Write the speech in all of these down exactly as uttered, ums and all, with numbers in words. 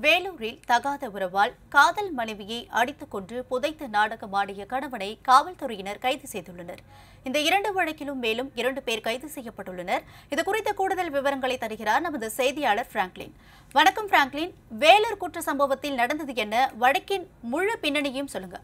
வேலூரில் தகாத உறவால் காதல் மனைவியை அடித்துக் கொன்று புதைத்து நாடகமாடிய கணவனை காவல்துறையினர் கைது செய்துள்ளனர். இந்த இரண்டு வழக்கிலும் மேலும் இரண்டு பேர் கைது செய்யப்பட்டுள்ளனர். இதுகுறித்த கூடுதல் விவரங்களை தருகிறார் நமது செய்தியாளர் பிராங்க்லின். வணக்கம் பிராங்க்லின், வேலூர் குற்ற சம்பவத்தில் நடந்தது என்ன? வழக்கின் முழு பின்னணியும் சொல்லுங்க.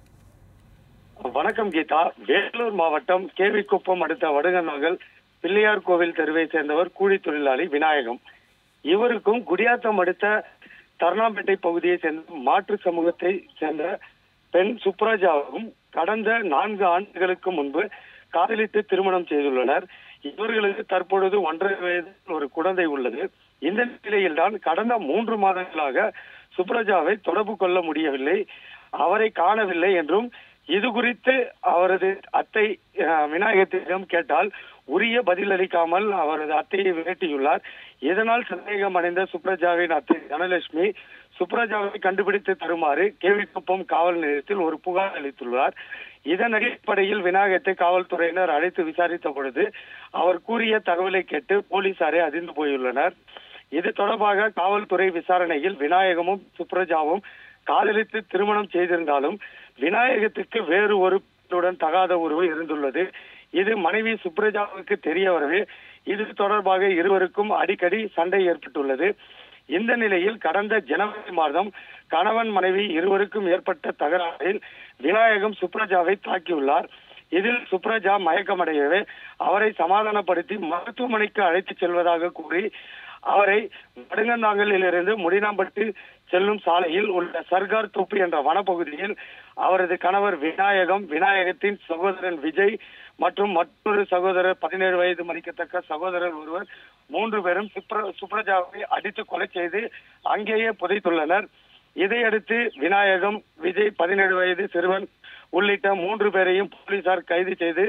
வணக்கம் கீதா. வேலூர் மாவட்டம் கேவிக்குப்பம் அடுத்த வடுகநாகல் பிள்ளையார் கோவில் தெருவை சேர்ந்தவர் கூலி தொழிலாளி விநாயகம். இவருக்கும் குடியாத்தம் அடுத்த தர்ணாம்பேட்டை பகுதியை சேர்ந்த மாற்று சமூகத்தை சேர்ந்த பெண் சுப்ராஜாவும் கடந்த நான்கு ஆண்டுகளுக்கு முன்பு காதலித்து திருமணம் செய்துள்ளனர். இவர்களுக்கு தற்பொழுது ஒன்றரை வயதில் ஒரு குழந்தை உள்ளது. இந்த நிலையில்தான் கடந்த மூன்று மாதங்களாக சுப்ராஜாவை தொடர்பு கொள்ள முடியவில்லை, அவரை காணவில்லை என்றும் இது குறித்து அவரது அத்தை விநாயகத்திடம் கேட்டால் உரிய பதில் அளிக்காமல் அவரது அத்தையை விரட்டியுள்ளார். இதனால் சந்தேகம் அடைந்த சுப்ராஜாவின் அத்தை தனலட்சுமி சுப்ராஜாவை கண்டுபிடித்து தருமாறு கேவிக்குப்பம் காவல் நிலையத்தில் ஒரு புகார் அளித்துள்ளார். இதன் அடிப்படையில் விநாயகத்தை காவல்துறையினர் அழைத்து விசாரித்த பொழுது அவர் கூறிய தகவலை கேட்டு போலீசாரை அதிர்ந்து போயுள்ளனர். இது தொடர்பாக காவல்துறை விசாரணையில் விநாயகமும் சுப்ராஜாவும் காதலித்து திருமணம் செய்திருந்தாலும் விநாயகத்துக்கு வேறு ஒரு பெண்ணுடன் தகாத உறவு இருந்துள்ளது. இது மனைவி சுப்ராஜாவுக்கு தெரிய வரவே இது தொடர்பாக இருவருக்கும் அடிக்கடி சண்டை ஏற்பட்டுள்ளது. இந்த நிலையில் கடந்த ஜனவரி மாதம் கணவன் மனைவி இருவருக்கும் ஏற்பட்ட தகராறில் விநாயகம் சுப்ராஜாவை தாக்கியுள்ளார். இதில் சுப்ராஜா மயக்கமடையவே அவரை சமாதானப்படுத்தி மருத்துவமனைக்கு அழைத்து செல்வதாக கூறி அவரை வடுகநாகலில் இருந்து முடினாம்பட்டு செல்லும் சாலையில் உள்ள சர்கார் தோப்பு என்ற வனப்பகுதியில் அவரது கணவர் விநாயகம், விநாயகத்தின் சகோதரன் விஜய் மற்றும் மற்றொரு சகோதரர் பதினேழு வயது மதிக்கத்தக்க சகோதரர் ஒருவர் மூன்று பேரும் சுப்ராஜாவை அடித்து கொலை செய்து அங்கேயே புதைத்துள்ளனர். இதையடுத்து விநாயகம், விஜய், பதினேழு வயது சிறுவன் உள்ளிட்ட மூன்று பேரையும் போலீசார் கைது செய்து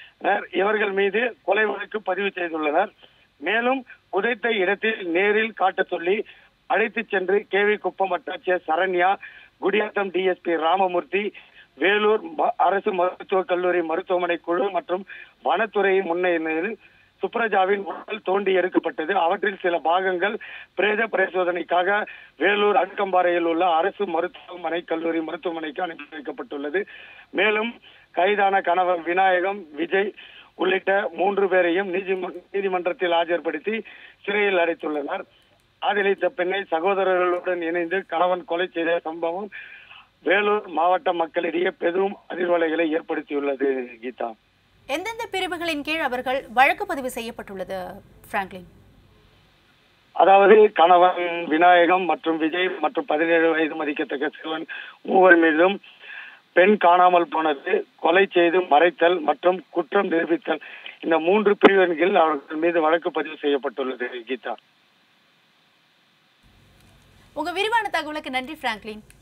இவர்கள் மீது கொலை வழக்கு பதிவு செய்துள்ளனர். மேலும் புதைத்த இடத்தில் நேரில் காட்ட சொல்லி அழைத்து சென்று கேவிக்குப்பம் வட்டாட்சியர் சரண்யா, குடியாத்தம் டிஎஸ்பி ராமமூர்த்தி, வேலூர் அரசு மருத்துவக் கல்லூரி மருத்துவமனை குழு மற்றும் வனத்துறை முன்னிலையில் சுப்ராஜாவின் உடல் தோண்டி எடுக்கப்பட்டது. அவற்றில் சில பாகங்கள் பிரேத பரிசோதனைக்காக வேலூர் அன்கம்பாறையில் உள்ள அரசு மருத்துவமனை கல்லூரி மருத்துவமனைக்கு அனுப்பி வைக்கப்பட்டுள்ளது. மேலும் கைதான கணவர் விநாயகம், விஜய் உள்ளிட்ட மூன்று பேரையும் நீதிமன்றத்தில் ஆஜர்படுத்தி சிறையில் அடைத்துள்ளனர். காதலித்த பெண்ணை சகோதரர்களுடன் இணைந்து கணவன் கொலை செய்த சம்பவம் வேலூர் மாவட்ட மக்களிடையே பெரும் அதிர்வலைகளை ஏற்படுத்தியுள்ளது. கீதா, எந்தெந்த பிரிவுகளின் கீழ் அவர்கள் வழக்கு பதிவு செய்யப்பட்டுள்ளது பிராங்க்லின்? அதாவது கணவன் விநாயகம் மற்றும் விஜய் மற்றும் பதினேழு வயது மதிக்கத்தக்க சிறுவன் மூவர் மீதும் பெண் காணாமல் போனது, கொலை செய்து மறைத்தல் மற்றும் குற்றம் நிரூபித்தல், இந்த மூன்று பிரிவின் கீழ் அவர்கள் மீது வழக்கு பதிவு செய்யப்பட்டுள்ளது. கீதா, உங்க விரிவான தகவலுக்கு நன்றி பிராங்க்லின்.